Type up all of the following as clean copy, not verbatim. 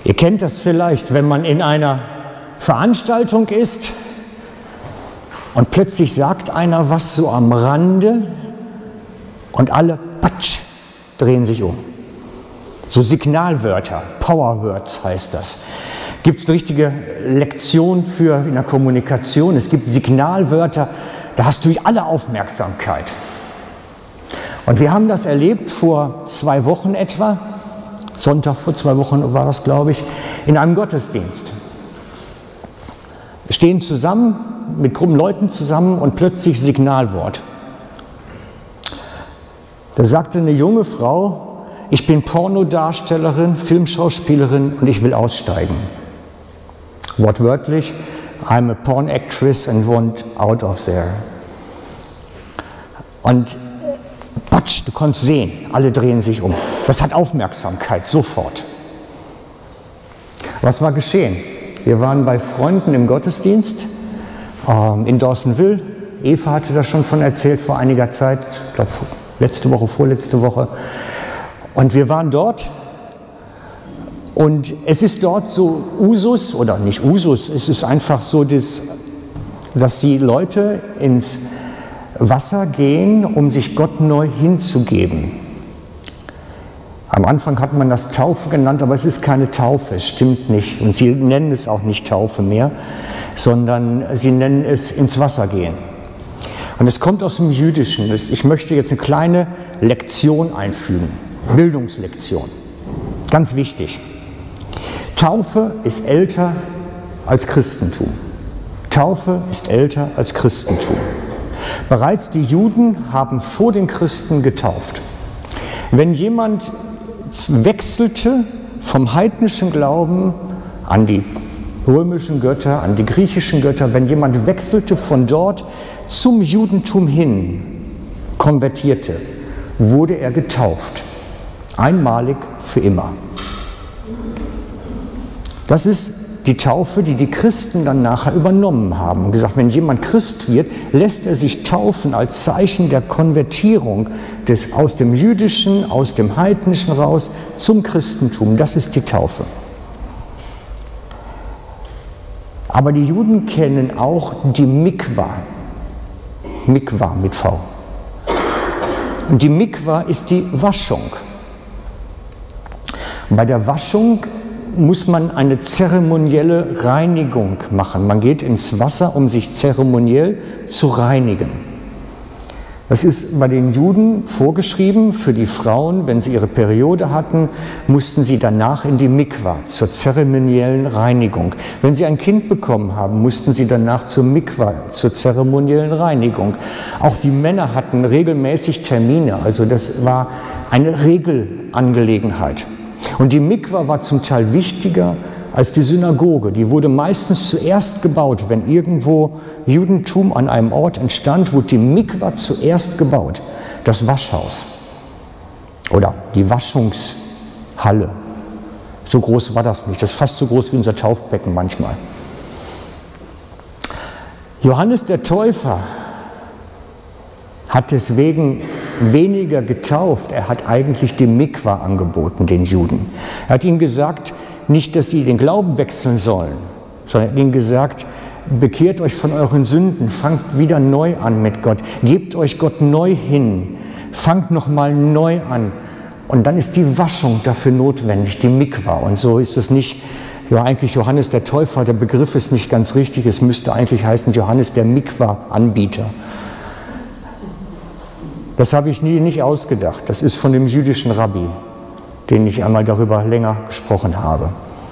Ihr kennt das vielleicht, wenn man in einer Veranstaltung ist und plötzlich sagt einer was so am Rande und alle patsch, drehen sich um. So Signalwörter, Powerwords heißt das. Gibt es eine richtige Lektion für in der Kommunikation? Es gibt Signalwörter, da hast du alle Aufmerksamkeit. Und wir haben das erlebt vor 2 Wochen etwa, Sonntag vor 2 Wochen war das, glaube ich, in einem Gottesdienst. Wir stehen zusammen, mit krummen Leuten zusammen und plötzlich Signalwort. Da sagte eine junge Frau, ich bin Pornodarstellerin, Filmschauspielerin und ich will aussteigen. Wortwörtlich, I'm a porn actress and want out of there. Und patsch, du konntest sehen, alle drehen sich um. Das hat Aufmerksamkeit, sofort. Was war geschehen? Wir waren bei Freunden im Gottesdienst in Dawsonville. Eva hatte da schon von erzählt vor einiger Zeit, ich glaube letzte Woche, vorletzte Woche. Und wir waren dort und es ist dort so Usus, oder nicht Usus, es ist einfach so, dass die Leute ins Wasser gehen, um sich Gott neu hinzugeben. Am Anfang hat man das Taufe genannt, aber es ist keine Taufe, es stimmt nicht. Und sie nennen es auch nicht Taufe mehr, sondern sie nennen es ins Wasser gehen. Und es kommt aus dem Jüdischen. Ich möchte jetzt eine kleine Lektion einfügen, Bildungslektion. Ganz wichtig. Taufe ist älter als Christentum. Taufe ist älter als Christentum. Bereits die Juden haben vor den Christen getauft. Wenn jemand wechselte vom heidnischen Glauben an die römischen Götter, an die griechischen Götter, wenn jemand wechselte von dort zum Judentum hin, konvertierte, wurde er getauft. Einmalig für immer. Das ist die Taufe, die die Christen dann nachher übernommen haben. Und gesagt, wenn jemand Christ wird, lässt er sich taufen als Zeichen der Konvertierung aus dem Jüdischen, aus dem Heidnischen raus zum Christentum. Das ist die Taufe. Aber die Juden kennen auch die Mikwa. Mikwa mit V. Und die Mikwa ist die Waschung. Und bei der Waschung muss man eine zeremonielle Reinigung machen. Man geht ins Wasser, um sich zeremoniell zu reinigen. Das ist bei den Juden vorgeschrieben. Für die Frauen, wenn sie ihre Periode hatten, mussten sie danach in die Mikwa zur zeremoniellen Reinigung. Wenn sie ein Kind bekommen haben, mussten sie danach zur Mikwa, zur zeremoniellen Reinigung. Auch die Männer hatten regelmäßig Termine, also das war eine Regelangelegenheit. Und die Mikwa war zum Teil wichtiger als die Synagoge. Die wurde meistens zuerst gebaut. Wenn irgendwo Judentum an einem Ort entstand, wurde die Mikwa zuerst gebaut. Das Waschhaus oder die Waschungshalle. So groß war das nicht. Das ist fast so groß wie unser Taufbecken manchmal. Johannes der Täufer hat deswegen weniger getauft, er hat eigentlich die Mikwa angeboten, den Juden. Er hat ihnen gesagt, nicht, dass sie den Glauben wechseln sollen, sondern er hat ihnen gesagt, bekehrt euch von euren Sünden, fangt wieder neu an mit Gott, gebt euch Gott neu hin, fangt nochmal neu an. Und dann ist die Waschung dafür notwendig, die Mikwa. Und so ist es nicht, ja eigentlich Johannes der Täufer, der Begriff ist nicht ganz richtig, es müsste eigentlich heißen Johannes der Mikwa-Anbieter. Das habe ich nicht ausgedacht. Das ist von dem jüdischen Rabbi, den ich einmal darüber länger gesprochen habe.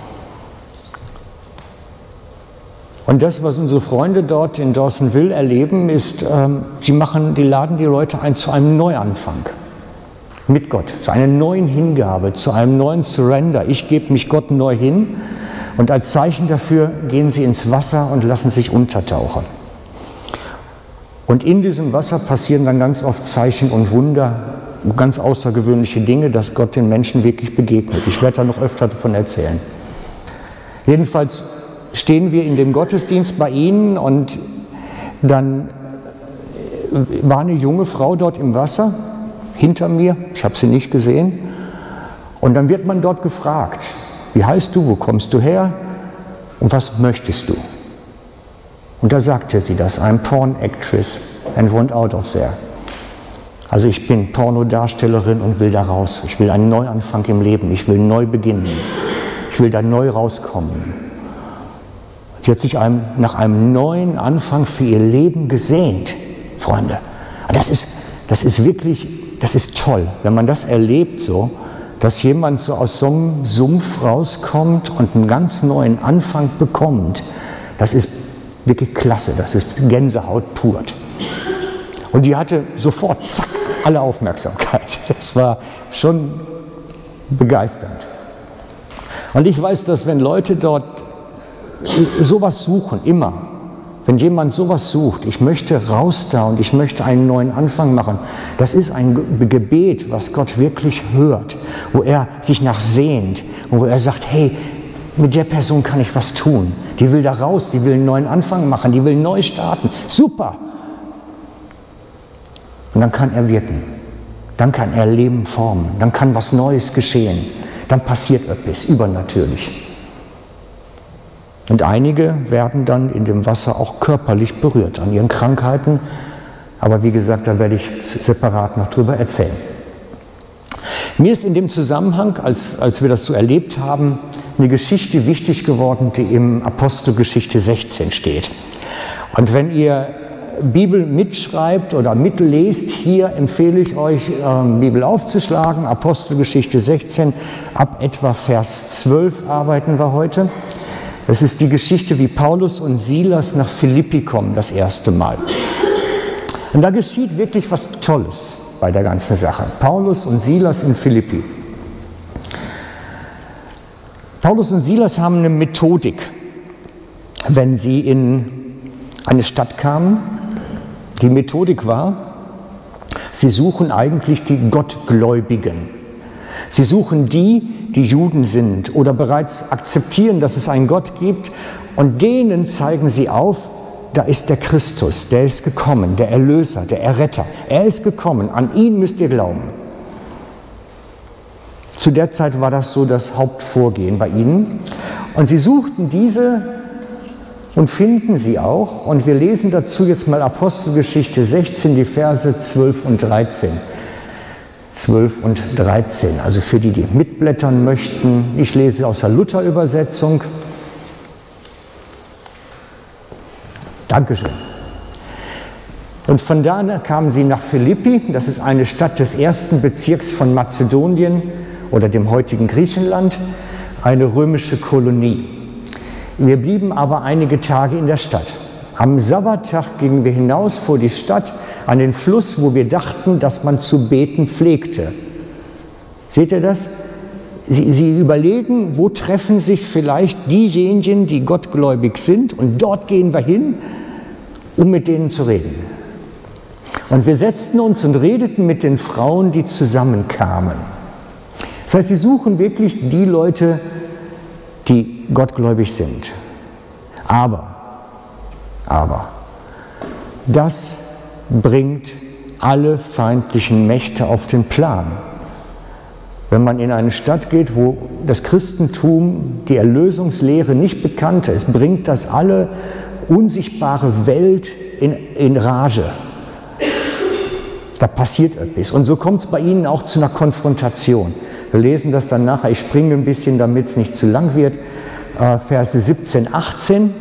Und das, was unsere Freunde dort in Dawsonville erleben, ist, die laden die Leute ein zu einem Neuanfang mit Gott, zu einer neuen Hingabe, zu einem neuen Surrender. Ich gebe mich Gott neu hin und als Zeichen dafür gehen sie ins Wasser und lassen sich untertauchen. Und in diesem Wasser passieren dann ganz oft Zeichen und Wunder, ganz außergewöhnliche Dinge, dass Gott den Menschen wirklich begegnet. Ich werde da noch öfter davon erzählen. Jedenfalls stehen wir in dem Gottesdienst bei ihnen und dann war eine junge Frau dort im Wasser, hinter mir, ich habe sie nicht gesehen. Und dann wird man dort gefragt, Wie heißt du? Wo kommst du her? Und was möchtest du? Und da sagte sie das, I'm porn actress and want out of there. Also ich bin Pornodarstellerin und will da raus. Ich will einen Neuanfang im Leben. Ich will neu beginnen. Ich will da neu rauskommen. Sie hat sich nach einem neuen Anfang für ihr Leben gesehnt, Freunde. Das ist wirklich, das ist toll, wenn man das erlebt so, dass jemand so aus so einem Sumpf rauskommt und einen ganz neuen Anfang bekommt. Das ist wirklich klasse, das ist Gänsehaut pur. Und die hatte sofort, zack, alle Aufmerksamkeit. Das war schon begeisternd. Und ich weiß, dass wenn Leute dort sowas suchen, immer, wenn jemand sowas sucht, ich möchte raus da und ich möchte einen neuen Anfang machen, das ist ein Gebet, was Gott wirklich hört, wo er sich nach sehnt und wo er sagt, hey, mit der Person kann ich was tun. Die will da raus, die will einen neuen Anfang machen, die will neu starten. Super! Und dann kann er wirken. Dann kann er Leben formen. Dann kann was Neues geschehen. Dann passiert etwas übernatürlich. Und einige werden dann in dem Wasser auch körperlich berührt an ihren Krankheiten. Aber wie gesagt, da werde ich separat noch drüber erzählen. Mir ist in dem Zusammenhang, als wir das so erlebt haben, eine Geschichte wichtig geworden, die im Apostelgeschichte 16 steht. Und wenn ihr Bibel mitschreibt oder mitlest, hier empfehle ich euch, Bibel aufzuschlagen, Apostelgeschichte 16, ab etwa Vers 12 arbeiten wir heute. Das ist die Geschichte, wie Paulus und Silas nach Philippi kommen, das erste Mal. Und da geschieht wirklich was Tolles bei der ganzen Sache. Paulus und Silas in Philippi. Paulus und Silas haben eine Methodik, wenn sie in eine Stadt kamen. Die Methodik war, sie suchen eigentlich die Gottgläubigen. Sie suchen die Juden sind oder bereits akzeptieren, dass es einen Gott gibt, und denen zeigen sie auf, da ist der Christus, der ist gekommen, der Erlöser, der Erretter. Er ist gekommen, an ihn müsst ihr glauben. Zu der Zeit war das so das Hauptvorgehen bei ihnen. Und sie suchten diese und finden sie auch. Und wir lesen dazu jetzt mal Apostelgeschichte 16, die Verse 12 und 13. 12 und 13, also für die, die mitblättern möchten. Ich lese aus der Luther-Übersetzung. Dankeschön. Und von da kamen sie nach Philippi, das ist eine Stadt des ersten Bezirks von Mazedonien oder dem heutigen Griechenland, eine römische Kolonie. Wir blieben aber einige Tage in der Stadt. Am Sabbattag gingen wir hinaus vor die Stadt an den Fluss, wo wir dachten, dass man zu beten pflegte. Seht ihr das? Sie überlegen, wo treffen sich vielleicht diejenigen, die gottgläubig sind, und dort gehen wir hin, um mit denen zu reden. Und wir setzten uns und redeten mit den Frauen, die zusammenkamen. Das heißt, sie suchen wirklich die Leute, die gottgläubig sind. Aber, das bringt alle feindlichen Mächte auf den Plan. Wenn man in eine Stadt geht, wo das Christentum, die Erlösungslehre nicht bekannt ist, bringt das alle unsichtbare Welt in Rage. Da passiert etwas. Und so kommt es bei ihnen auch zu einer Konfrontation. Wir lesen das dann nachher. Ich springe ein bisschen, damit es nicht zu lang wird. Verse 17, 18.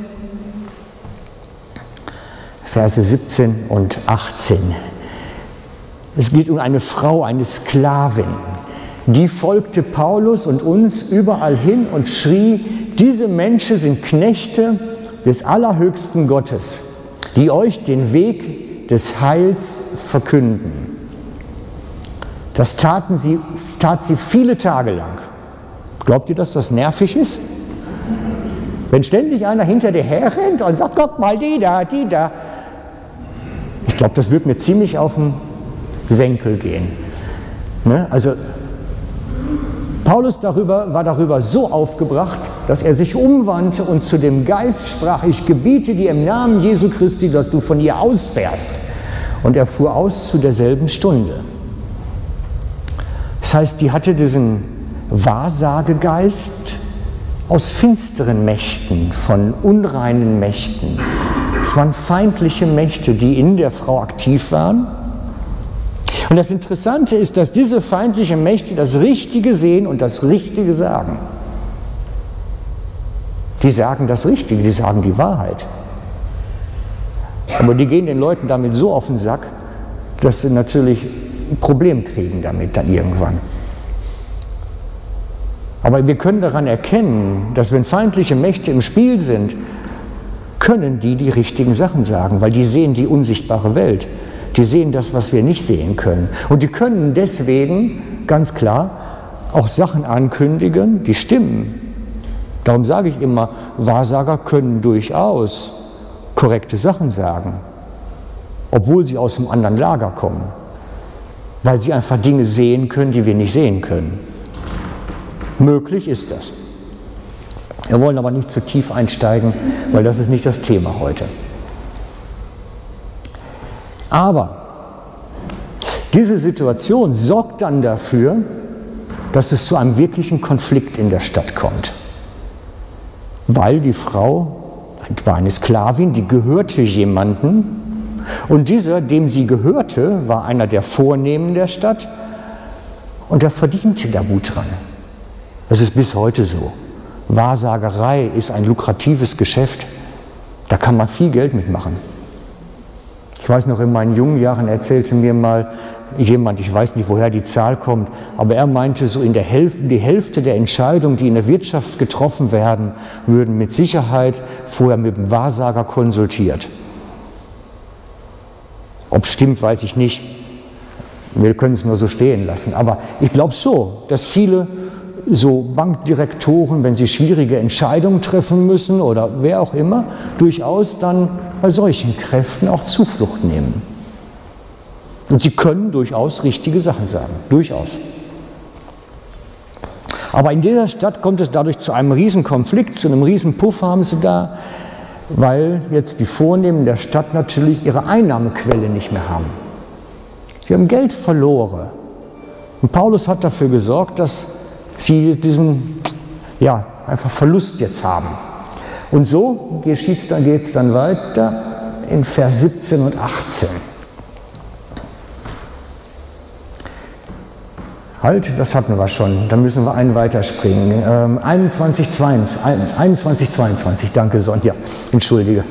Verse 17 und 18. Es geht um eine Frau, eine Sklavin. Die folgte Paulus und uns überall hin und schrie, diese Menschen sind Knechte des allerhöchsten Gottes, die euch den Weg des Heils verkünden. Das tat sie viele Tage lang. Glaubt ihr, dass das nervig ist? Wenn ständig einer hinter dir herrennt und sagt, guck mal, die da. Ich glaube, das wird mir ziemlich auf den Senkel gehen. Ne? Also Paulus war darüber so aufgebracht, dass er sich umwandte und zu dem Geist sprach, ich gebiete dir im Namen Jesu Christi, dass du von ihr ausfährst. Und er fuhr aus zu derselben Stunde. Das heißt, die hatte diesen Wahrsagegeist, aus finsteren Mächten, von unreinen Mächten. Es waren feindliche Mächte, die in der Frau aktiv waren. Und das Interessante ist, dass diese feindlichen Mächte das Richtige sehen und das Richtige sagen. Die sagen das Richtige, die sagen die Wahrheit. Aber die gehen den Leuten damit so auf den Sack, dass sie natürlich ein Problem kriegen damit dann irgendwann. Aber wir können daran erkennen, dass wenn feindliche Mächte im Spiel sind, können die richtigen Sachen sagen, weil die sehen die unsichtbare Welt. Die sehen das, was wir nicht sehen können. Und die können deswegen ganz klar auch Sachen ankündigen, die stimmen. Darum sage ich immer, Wahrsager können durchaus korrekte Sachen sagen, obwohl sie aus einem anderen Lager kommen, weil sie einfach Dinge sehen können, die wir nicht sehen können. Möglich ist das. Wir wollen aber nicht zu tief einsteigen, weil das ist nicht das Thema heute. Aber diese Situation sorgt dann dafür, dass es zu einem wirklichen Konflikt in der Stadt kommt. Weil die Frau war eine Sklavin, die gehörte jemandem, und dieser, dem sie gehörte, war einer der Vornehmen der Stadt und der verdiente da gut dran. Das ist bis heute so. Wahrsagerei ist ein lukratives Geschäft. Da kann man viel Geld mitmachen. Ich weiß noch, in meinen jungen Jahren erzählte mir mal jemand, ich weiß nicht, woher die Zahl kommt, aber er meinte, so in der die Hälfte der Entscheidungen, die in der Wirtschaft getroffen werden, würden mit Sicherheit vorher mit dem Wahrsager konsultiert. Ob es stimmt, weiß ich nicht. Wir können es nur so stehen lassen. Aber ich glaube schon, dass viele so Bankdirektoren, wenn sie schwierige Entscheidungen treffen müssen oder wer auch immer, durchaus dann bei solchen Kräften auch Zuflucht nehmen. Und sie können durchaus richtige Sachen sagen, durchaus. Aber in dieser Stadt kommt es dadurch zu einem Riesenkonflikt, zu einem Riesenpuff haben sie da, weil jetzt die Vornehmen der Stadt natürlich ihre Einnahmequelle nicht mehr haben. Sie haben Geld verloren. Und Paulus hat dafür gesorgt, dass sie diesen einfach Verlust jetzt haben. Und so geht es dann weiter in Vers 17 und 18. Halt, das hatten wir schon, da müssen wir einen weiterspringen. 21, 22, danke Sonja, entschuldige.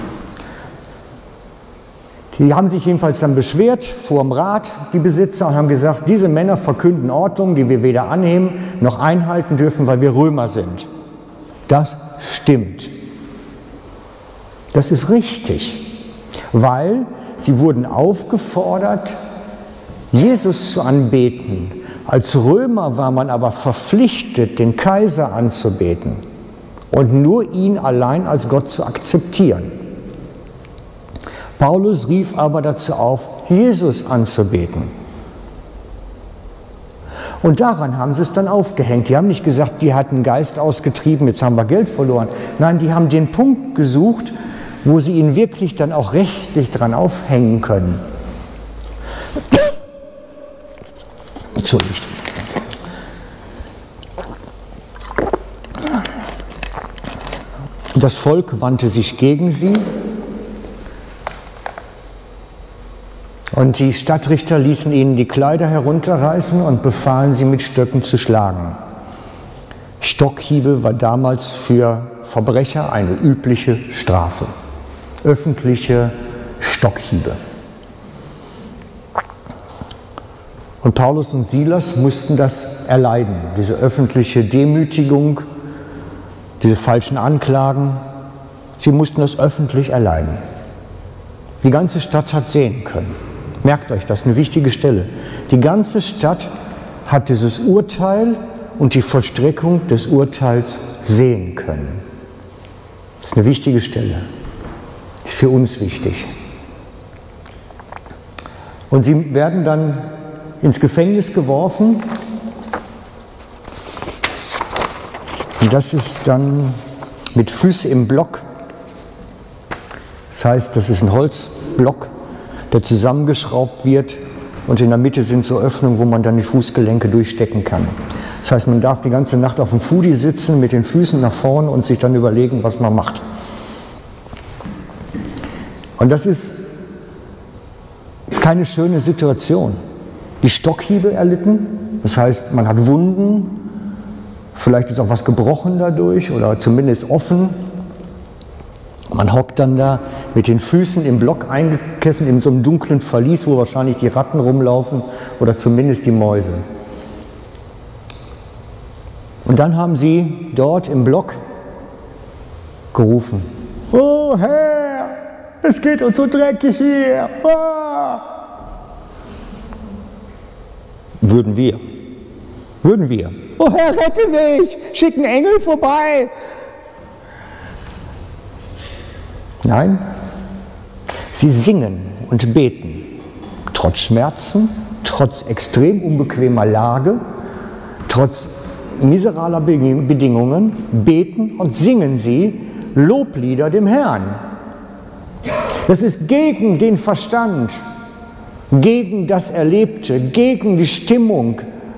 Die haben sich jedenfalls dann beschwert vor dem Rat, die Besitzer, und haben gesagt, diese Männer verkünden Ordnungen, die wir weder annehmen noch einhalten dürfen, weil wir Römer sind. Das stimmt. Das ist richtig, weil sie wurden aufgefordert, Jesus zu anbeten. Als Römer war man aber verpflichtet, den Kaiser anzubeten und nur ihn allein als Gott zu akzeptieren. Paulus rief aber dazu auf, Jesus anzubeten. Und daran haben sie es dann aufgehängt. Die haben nicht gesagt, die hatten Geist ausgetrieben, jetzt haben wir Geld verloren. Nein, die haben den Punkt gesucht, wo sie ihn wirklich dann auch rechtlich dran aufhängen können. Entschuldigt. Das Volk wandte sich gegen sie und die Stadtrichter ließen ihnen die Kleider herunterreißen und befahlen sie mit Stöcken zu schlagen. Stockhiebe war damals für Verbrecher eine übliche Strafe. Öffentliche Stockhiebe. Und Paulus und Silas mussten das erleiden, diese öffentliche Demütigung, diese falschen Anklagen. Sie mussten das öffentlich erleiden. Die ganze Stadt hat sehen können. Merkt euch, das ist eine wichtige Stelle. Die ganze Stadt hat dieses Urteil und die Vollstreckung des Urteils sehen können. Das ist eine wichtige Stelle. Ist für uns wichtig. Und sie werden dann ins Gefängnis geworfen. Und das ist dann mit Füße im Block. Das heißt, das ist ein Holzblock, der zusammengeschraubt wird und in der Mitte sind so Öffnungen, wo man dann die Fußgelenke durchstecken kann. Das heißt, man darf die ganze Nacht auf dem Fudi sitzen, mit den Füßen nach vorne und sich dann überlegen, was man macht. Und das ist keine schöne Situation. Die Stockhiebe erlitten, das heißt, man hat Wunden, vielleicht ist auch was gebrochen dadurch oder zumindest offen. Man hockt dann da mit den Füßen im Block eingekesselt in so einem dunklen Verlies, wo wahrscheinlich die Ratten rumlaufen oder zumindest die Mäuse. Und dann haben sie dort im Block gerufen: Oh Herr, es geht uns so dreckig hier. Ah! Würden wir. Oh Herr, rette mich, schick einen Engel vorbei. Nein, sie singen und beten, trotz Schmerzen, trotz extrem unbequemer Lage, trotz miserabler Bedingungen, beten und singen sie Loblieder dem Herrn. Das ist gegen den Verstand, gegen das Erlebte, gegen die Stimmung.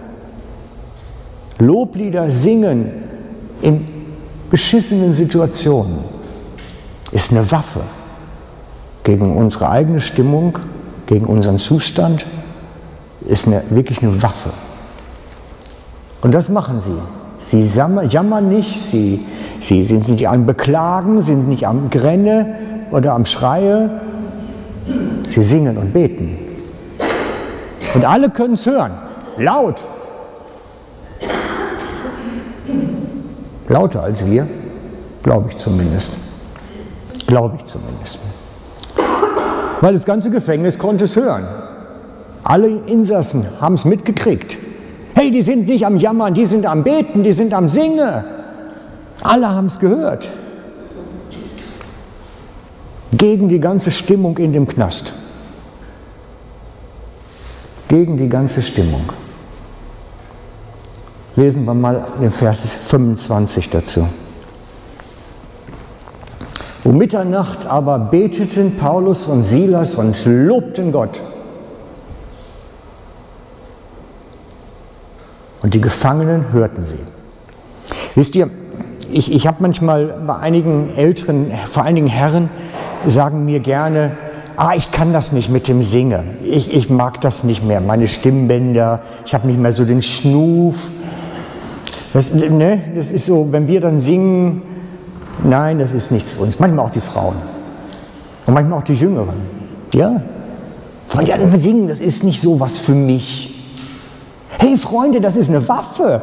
Loblieder singen in beschissenen Situationen ist eine Waffe gegen unsere eigene Stimmung, gegen unseren Zustand, ist wirklich eine Waffe. Und das machen sie. Sie jammern nicht, sie sind nicht am Beklagen, sind nicht am Grenne oder am Schreie. Sie singen und beten. Und alle können es hören, laut. Lauter als wir, glaube ich zumindest. Weil das ganze Gefängnis konnte es hören. Alle Insassen haben es mitgekriegt. Hey, die sind nicht am Jammern, die sind am Beten, die sind am Singen. Alle haben es gehört. Gegen die ganze Stimmung in dem Knast. Gegen die ganze Stimmung. Lesen wir mal den Vers 25 dazu. Um Mitternacht aber beteten Paulus und Silas und lobten Gott. Und die Gefangenen hörten sie. Wisst ihr, ich habe manchmal bei einigen Älteren, vor allen Dingen Herren, sagen mir gerne, ich kann das nicht mit dem Singen. Ich mag das nicht mehr, meine Stimmbänder, ich habe nicht mehr so den Schnuf. Das ist so, wenn wir dann singen, nein, das ist nichts für uns. Manchmal auch die Frauen und manchmal auch die Jüngeren. Ja, singen, das ist nicht so was für mich. Hey Freunde, das ist eine Waffe.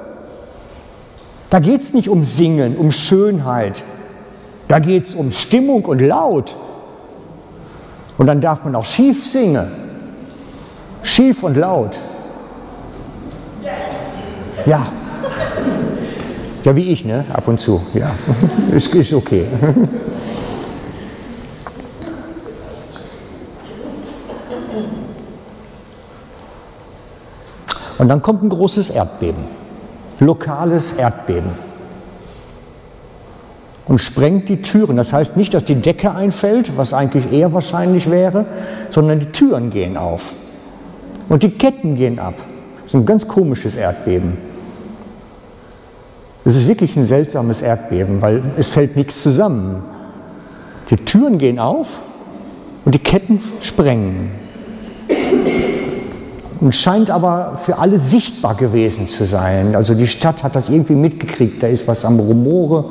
Da geht es nicht um Singen, um Schönheit. Da geht es um Stimmung und Laut. Und dann darf man auch schief singen. Schief und laut. Ja. Ja, wie ich, ne? Ab und zu. Ja. Ist okay. Und dann kommt ein großes Erdbeben. Lokales Erdbeben. Und sprengt die Türen. Das heißt nicht, dass die Decke einfällt, was eigentlich eher wahrscheinlich wäre, sondern die Türen gehen auf. Und die Ketten gehen ab. Das ist ein ganz komisches Erdbeben. Es ist wirklich ein seltsames Erdbeben, weil es fällt nichts zusammen. Die Türen gehen auf und die Ketten sprengen. Und scheint aber für alle sichtbar gewesen zu sein. Also die Stadt hat das irgendwie mitgekriegt, da ist was am Rumore.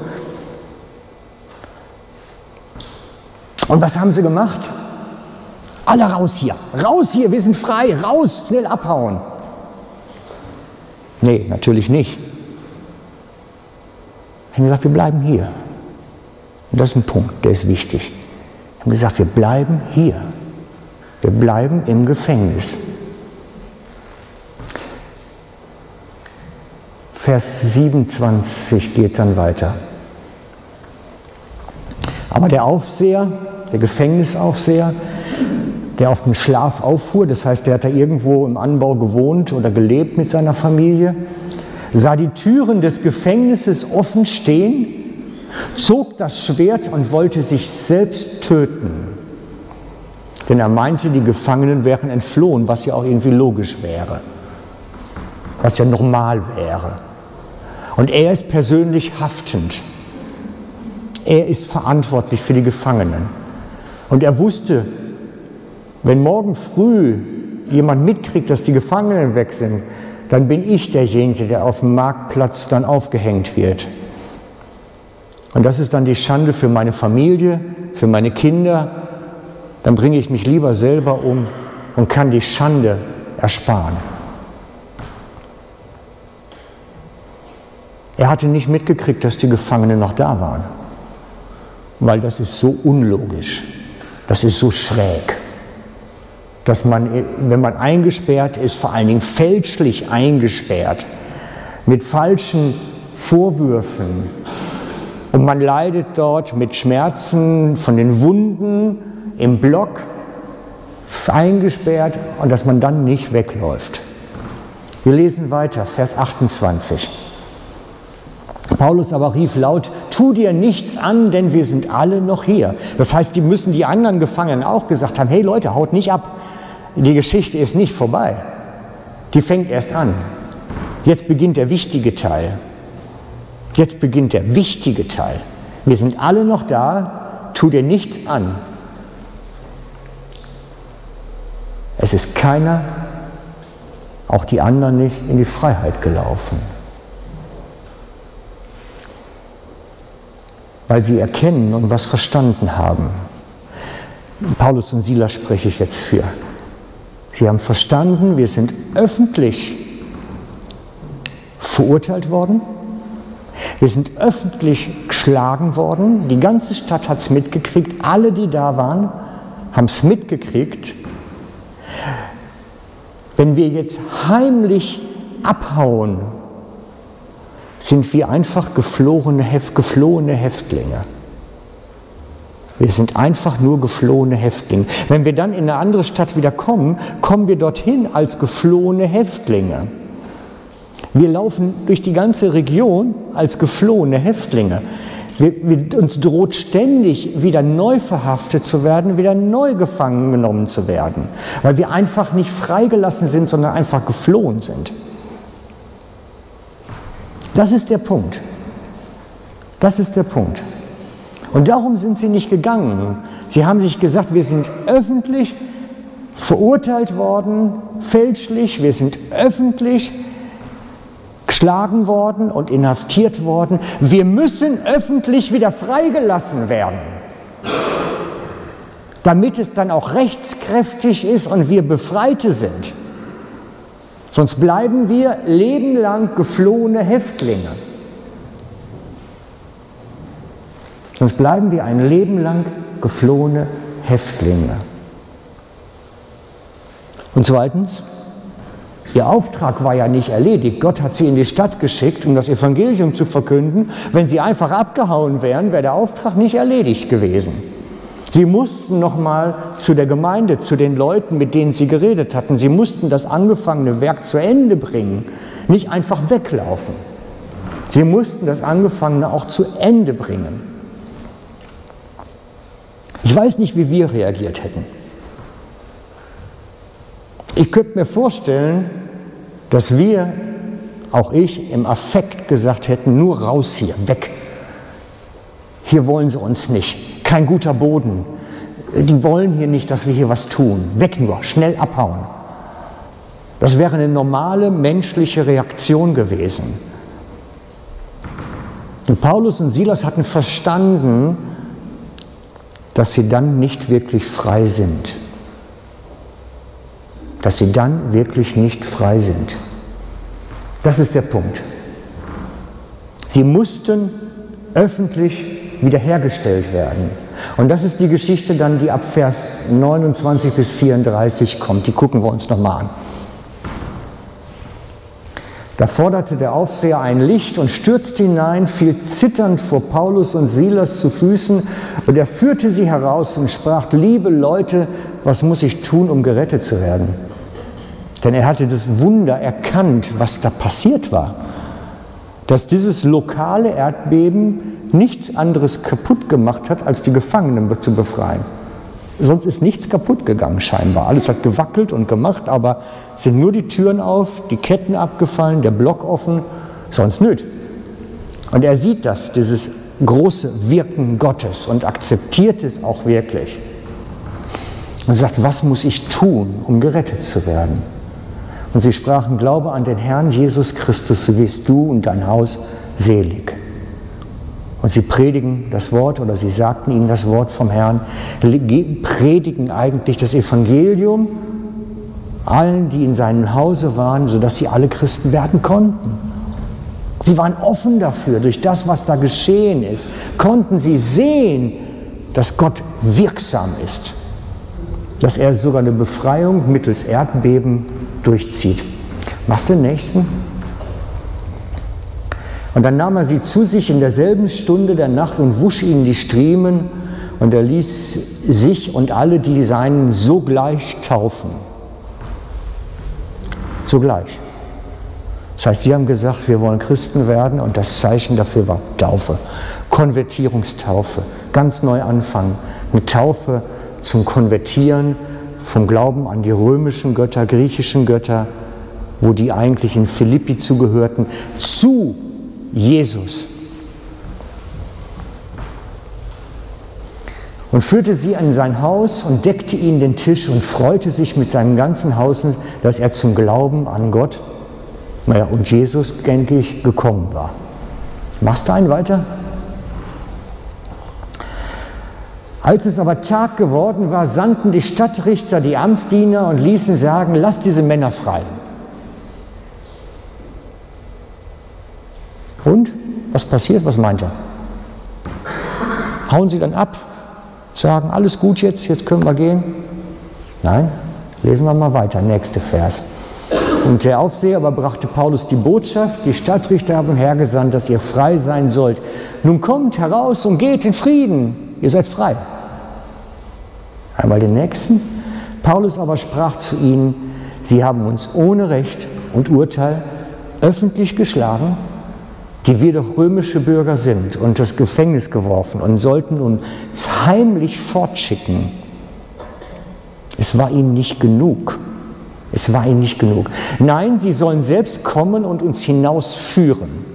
Und was haben sie gemacht? Alle raus hier, wir sind frei, raus, schnell abhauen. Nee, natürlich nicht. Sie haben gesagt, wir bleiben hier. Und das ist ein Punkt, der ist wichtig. Sie haben gesagt, wir bleiben hier. Wir bleiben im Gefängnis. Vers 27 geht dann weiter. Aber der Aufseher, der Gefängnisaufseher, der auf dem Schlaf auffuhr, das heißt, der hat da irgendwo im Anbau gewohnt oder gelebt mit seiner Familie, sah die Türen des Gefängnisses offen stehen, zog das Schwert und wollte sich selbst töten. Denn er meinte, die Gefangenen wären entflohen, was ja auch irgendwie logisch wäre. was ja normal wäre. Und er ist persönlich haftend. Er ist verantwortlich für die Gefangenen. Und er wusste, wenn morgen früh jemand mitkriegt, dass die Gefangenen weg sind, dann bin ich derjenige, der auf dem Marktplatz dann aufgehängt wird. Und das ist dann die Schande für meine Familie, für meine Kinder. Dann bringe ich mich lieber selber um und kann die Schande ersparen. Er hatte nicht mitgekriegt, dass die Gefangenen noch da waren, weil das ist so unlogisch, das ist so schräg, dass man, wenn man eingesperrt ist, vor allen Dingen fälschlich eingesperrt, mit falschen Vorwürfen, und man leidet dort mit Schmerzen von den Wunden im Block, eingesperrt, und dass man dann nicht wegläuft. Wir lesen weiter, Vers 28. Paulus aber rief laut: Tu dir nichts an, denn wir sind alle noch hier. Das heißt, die müssen die anderen Gefangenen auch gesagt haben: Hey Leute, haut nicht ab, die Geschichte ist nicht vorbei. Die fängt erst an. Jetzt beginnt der wichtige Teil. Jetzt beginnt der wichtige Teil. Wir sind alle noch da, tu dir nichts an. Es ist keiner, auch die anderen nicht, in die Freiheit gelaufen. Weil sie erkennen und was verstanden haben. Paulus und Silas spreche ich jetzt für. Sie haben verstanden, wir sind öffentlich verurteilt worden. Wir sind öffentlich geschlagen worden. Die ganze Stadt hat es mitgekriegt. Alle, die da waren, haben es mitgekriegt. Wenn wir jetzt heimlich abhauen, sind wir einfach geflohene Häftlinge. Wir sind einfach nur geflohene Häftlinge. Wenn wir dann in eine andere Stadt wieder kommen, kommen wir dorthin als geflohene Häftlinge. Wir laufen durch die ganze Region als geflohene Häftlinge. Uns droht ständig, wieder neu verhaftet zu werden, wieder neu gefangen genommen zu werden, weil wir einfach nicht freigelassen sind, sondern einfach geflohen sind. Das ist der Punkt. Das ist der Punkt. Und darum sind sie nicht gegangen. Sie haben sich gesagt, wir sind öffentlich verurteilt worden, fälschlich, wir sind öffentlich geschlagen worden und inhaftiert worden. Wir müssen öffentlich wieder freigelassen werden, damit es dann auch rechtskräftig ist und wir Befreite sind. Sonst bleiben wir lebenlang geflohene Häftlinge. Sonst bleiben wir ein Leben lang geflohene Häftlinge. Und zweitens, ihr Auftrag war ja nicht erledigt. Gott hat sie in die Stadt geschickt, um das Evangelium zu verkünden. Wenn sie einfach abgehauen wären, wäre der Auftrag nicht erledigt gewesen. Sie mussten nochmal zu der Gemeinde, zu den Leuten, mit denen sie geredet hatten. Sie mussten das angefangene Werk zu Ende bringen, nicht einfach weglaufen. Sie mussten das Angefangene auch zu Ende bringen. Ich weiß nicht, wie wir reagiert hätten. Ich könnte mir vorstellen, dass wir, auch ich, im Affekt gesagt hätten: Nur raus hier, weg. Hier wollen sie uns nicht. Kein guter Boden. Die wollen hier nicht, dass wir hier was tun. Weg nur, schnell abhauen. Das wäre eine normale menschliche Reaktion gewesen. Und Paulus und Silas hatten verstanden, dass sie dann nicht wirklich frei sind. Dass sie dann wirklich nicht frei sind. Das ist der Punkt. Sie mussten öffentlich wiederhergestellt werden. Und das ist die Geschichte dann, die ab Vers 29 bis 34 kommt. Die gucken wir uns nochmal an. Da forderte der Aufseher ein Licht und stürzte hinein, fiel zitternd vor Paulus und Silas zu Füßen, und er führte sie heraus und sprach: Liebe Leute, was muss ich tun, um gerettet zu werden? Denn er hatte das Wunder erkannt, was da passiert war. Dass dieses lokale Erdbeben nichts anderes kaputt gemacht hat, als die Gefangenen zu befreien. Sonst ist nichts kaputt gegangen scheinbar. Alles hat gewackelt und gemacht, aber es sind nur die Türen auf, die Ketten abgefallen, der Block offen, sonst nüt. Und er sieht das, dieses große Wirken Gottes und akzeptiert es auch wirklich. Und sagt, was muss ich tun, um gerettet zu werden? Und sie sprachen, glaube an den Herrn Jesus Christus, so wirst du und dein Haus selig. Und sie predigen das Wort oder sie sagten ihnen das Wort vom Herrn, predigen eigentlich das Evangelium allen, die in seinem Hause waren, sodass sie alle Christen werden konnten. Sie waren offen dafür, durch das, was da geschehen ist, konnten sie sehen, dass Gott wirksam ist, dass er sogar eine Befreiung mittels Erdbeben durchzieht. Machst du den nächsten? Und dann nahm er sie zu sich in derselben Stunde der Nacht und wusch ihnen die Striemen, und er ließ sich und alle, die seinen, sogleich taufen. Sogleich. Das heißt, sie haben gesagt, wir wollen Christen werden, und das Zeichen dafür war Taufe. Konvertierungstaufe, ganz neu anfangen. Eine Taufe zum Konvertieren vom Glauben an die römischen Götter, griechischen Götter, wo die eigentlich in Philippi zugehörten, zu Jesus. Und führte sie in sein Haus und deckte ihnen den Tisch und freute sich mit seinem ganzen Haus, dass er zum Glauben an Gott und Jesus endlich gekommen war. Machst du einen weiter? Als es aber Tag geworden war, sandten die Stadtrichter die Amtsdiener und ließen sagen, lasst diese Männer frei. Und? Was passiert? Was meint er? Hauen sie dann ab? Sagen, alles gut jetzt können wir gehen? Nein? Lesen wir mal weiter, nächster Vers. Und der Aufseher aber brachte Paulus die Botschaft, die Stadtrichter haben hergesandt, dass ihr frei sein sollt. Nun kommt heraus und geht in Frieden, ihr seid frei. Einmal den nächsten. Paulus aber sprach zu ihnen, sie haben uns ohne Recht und Urteil öffentlich geschlagen, die wir doch römische Bürger sind, und das Gefängnis geworfen und sollten uns heimlich fortschicken. Es war ihnen nicht genug. Es war ihnen nicht genug. Nein, sie sollen selbst kommen und uns hinausführen.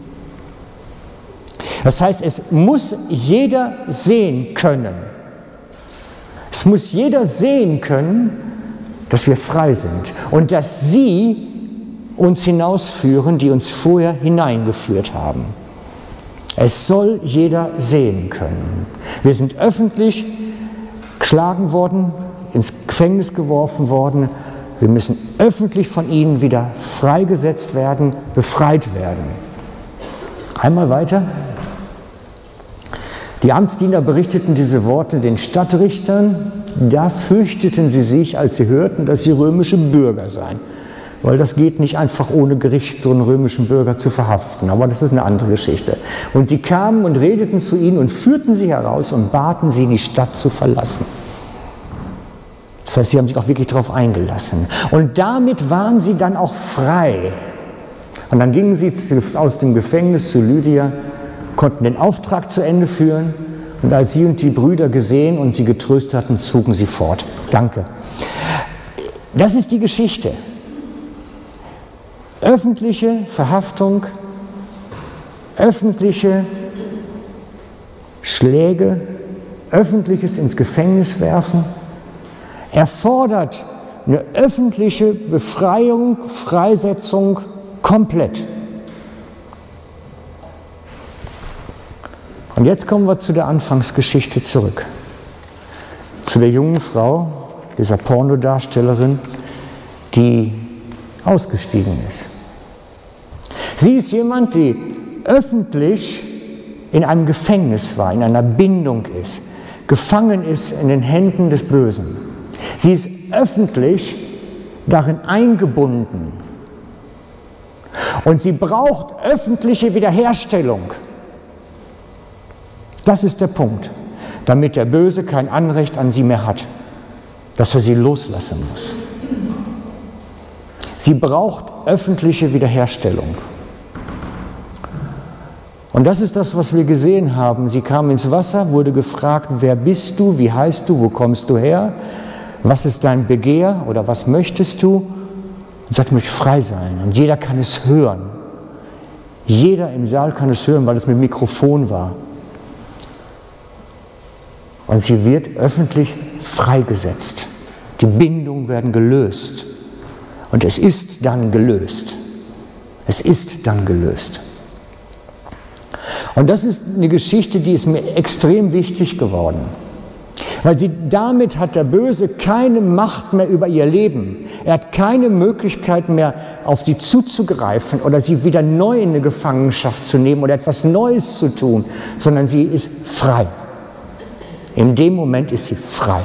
Das heißt, es muss jeder sehen können. Es muss jeder sehen können, dass wir frei sind und dass sie uns hinausführen, die uns vorher hineingeführt haben. Es soll jeder sehen können. Wir sind öffentlich geschlagen worden, ins Gefängnis geworfen worden. Wir müssen öffentlich von ihnen wieder freigesetzt werden, befreit werden. Einmal weiter. Die Amtsdiener berichteten diese Worte den Stadtrichtern. Da fürchteten sie sich, als sie hörten, dass sie römische Bürger seien. Weil das geht nicht einfach ohne Gericht, so einen römischen Bürger zu verhaften. Aber das ist eine andere Geschichte. Und sie kamen und redeten zu ihnen und führten sie heraus und baten sie, die Stadt zu verlassen. Das heißt, sie haben sich auch wirklich darauf eingelassen. Und damit waren sie dann auch frei. Und dann gingen sie aus dem Gefängnis zu Lydia, konnten den Auftrag zu Ende führen. Und als sie und die Brüder gesehen und sie getröstet hatten, zogen sie fort. Danke. Das ist die Geschichte. Öffentliche Verhaftung, öffentliche Schläge, öffentliches ins Gefängnis werfen, erfordert eine öffentliche Befreiung, Freisetzung komplett. Und jetzt kommen wir zu der Anfangsgeschichte zurück. Zu der jungen Frau, dieser Pornodarstellerin, die ausgestiegen ist. Sie ist jemand, die öffentlich in einem Gefängnis war, in einer Bindung ist, gefangen ist in den Händen des Bösen. Sie ist öffentlich darin eingebunden. Und sie braucht öffentliche Wiederherstellung. Das ist der Punkt, damit der Böse kein Anrecht an sie mehr hat, dass er sie loslassen muss. Sie braucht öffentliche Wiederherstellung. Und das ist das, was wir gesehen haben. Sie kam ins Wasser, wurde gefragt, wer bist du, wie heißt du, wo kommst du her, was ist dein Begehr oder was möchtest du? Und sagt, ich möchte frei sein. Und jeder kann es hören. Jeder im Saal kann es hören, weil es mit Mikrofon war. Und sie wird öffentlich freigesetzt. Die Bindungen werden gelöst. Und es ist dann gelöst. Es ist dann gelöst. Und das ist eine Geschichte, die ist mir extrem wichtig geworden. Weil damit hat der Böse keine Macht mehr über ihr Leben. Er hat keine Möglichkeit mehr, auf sie zuzugreifen oder sie wieder neu in eine Gefangenschaft zu nehmen oder etwas Neues zu tun, sondern sie ist frei. In dem Moment ist sie frei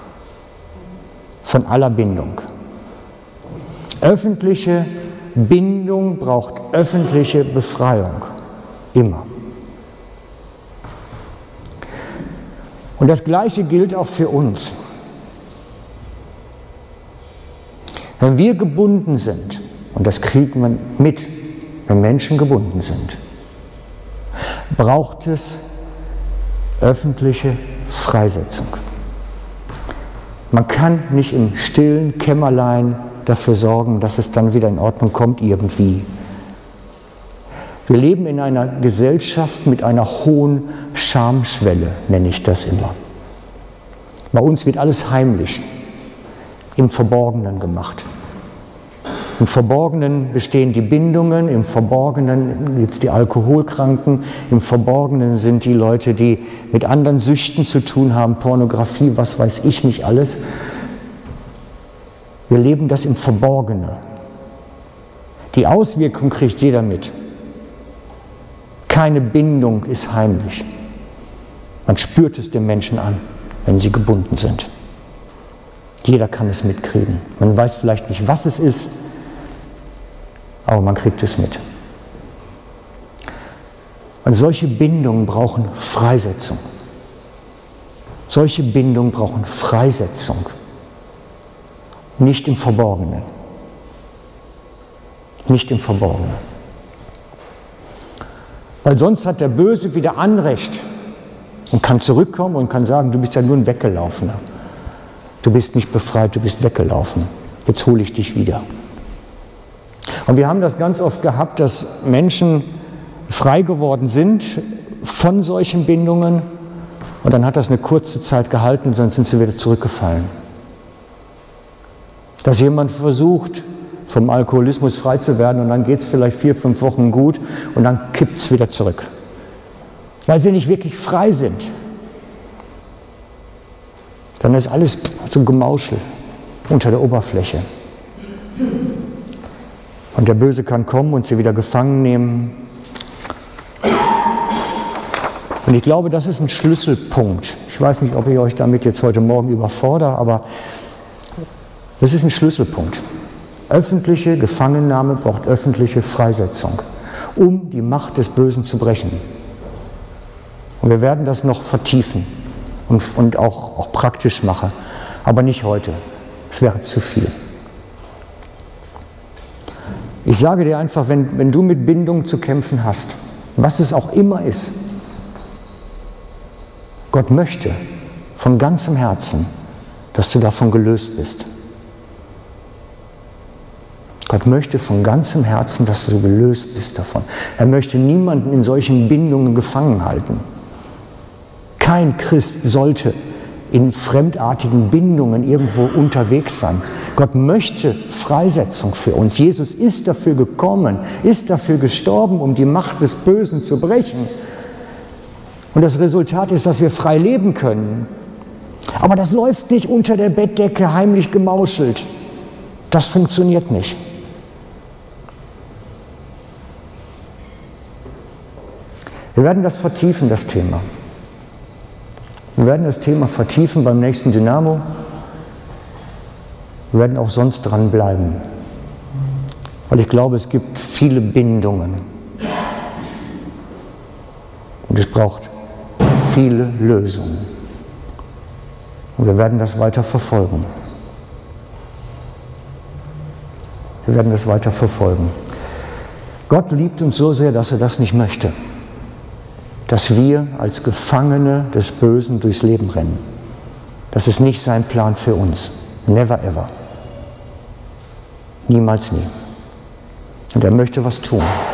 von aller Bindung. Öffentliche Bindung braucht öffentliche Befreiung. Immer. Und das Gleiche gilt auch für uns. Wenn wir gebunden sind, und das kriegt man mit, wenn Menschen gebunden sind, braucht es öffentliche Freisetzung. Man kann nicht im stillen Kämmerlein dafür sorgen, dass es dann wieder in Ordnung kommt irgendwie. Wir leben in einer Gesellschaft mit einer hohen Schamschwelle, nenne ich das immer. Bei uns wird alles heimlich, im Verborgenen gemacht. Im Verborgenen bestehen die Bindungen, im Verborgenen gibt es die Alkoholkranken, im Verborgenen sind die Leute, die mit anderen Süchten zu tun haben, Pornografie, was weiß ich nicht alles. Wir leben das im Verborgenen. Die Auswirkung kriegt jeder mit. Keine Bindung ist heimlich. Man spürt es den Menschen an, wenn sie gebunden sind. Jeder kann es mitkriegen. Man weiß vielleicht nicht, was es ist, aber man kriegt es mit. Und solche Bindungen brauchen Freisetzung. Solche Bindungen brauchen Freisetzung. Nicht im Verborgenen. Nicht im Verborgenen. Weil sonst hat der Böse wieder Anrecht und kann zurückkommen und kann sagen, du bist ja nur ein Weggelaufener. Du bist nicht befreit, du bist weggelaufen. Jetzt hole ich dich wieder. Und wir haben das ganz oft gehabt, dass Menschen frei geworden sind von solchen Bindungen und dann hat das eine kurze Zeit gehalten, sonst sind sie wieder zurückgefallen. Dass jemand versucht, vom Alkoholismus frei zu werden und dann geht es vielleicht 4, 5 Wochen gut und dann kippt es wieder zurück. Weil sie nicht wirklich frei sind. Dann ist alles so ein Gemauschel unter der Oberfläche. Und der Böse kann kommen und sie wieder gefangen nehmen. Und ich glaube, das ist ein Schlüsselpunkt. Ich weiß nicht, ob ich euch damit jetzt heute Morgen überfordere, aber das ist ein Schlüsselpunkt. Öffentliche Gefangennahme braucht öffentliche Freisetzung, um die Macht des Bösen zu brechen. Und wir werden das noch vertiefen und auch praktisch machen, aber nicht heute. Es wäre zu viel. Ich sage dir einfach, wenn du mit Bindung zu kämpfen hast, was es auch immer ist, Gott möchte von ganzem Herzen, dass du davon gelöst bist. Gott möchte von ganzem Herzen, dass du gelöst bist davon. Er möchte niemanden in solchen Bindungen gefangen halten. Kein Christ sollte in fremdartigen Bindungen irgendwo unterwegs sein. Gott möchte Freisetzung für uns. Jesus ist dafür gekommen, ist dafür gestorben, um die Macht des Bösen zu brechen. Und das Resultat ist, dass wir frei leben können. Aber das läuft nicht unter der Bettdecke heimlich gemauschelt. Das funktioniert nicht. Wir werden das vertiefen, das Thema. Wir werden das Thema vertiefen beim nächsten Dynamo. Wir werden auch sonst dranbleiben. Weil ich glaube, es gibt viele Bindungen. Und es braucht viele Lösungen. Und wir werden das weiter verfolgen. Wir werden das weiter verfolgen. Gott liebt uns so sehr, dass er das nicht möchte. dass wir als Gefangene des Bösen durchs Leben rennen. Das ist nicht sein Plan für uns. Never ever. Niemals nie. Und er möchte was tun.